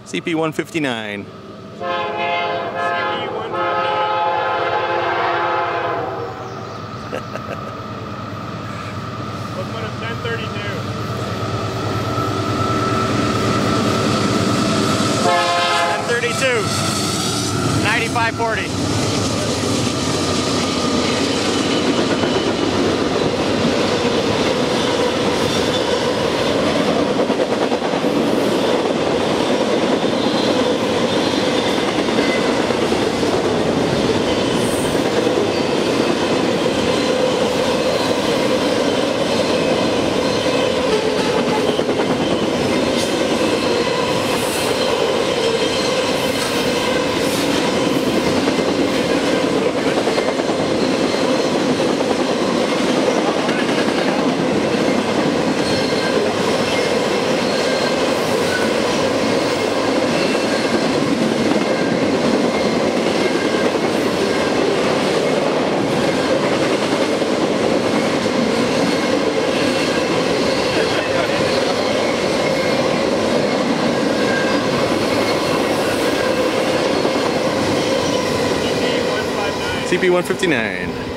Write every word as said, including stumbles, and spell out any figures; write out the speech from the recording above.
C P one fifty-nine. Let's put a ten thirty-two. ten thirty-two. ninety-five forty. C P one fifty-nine.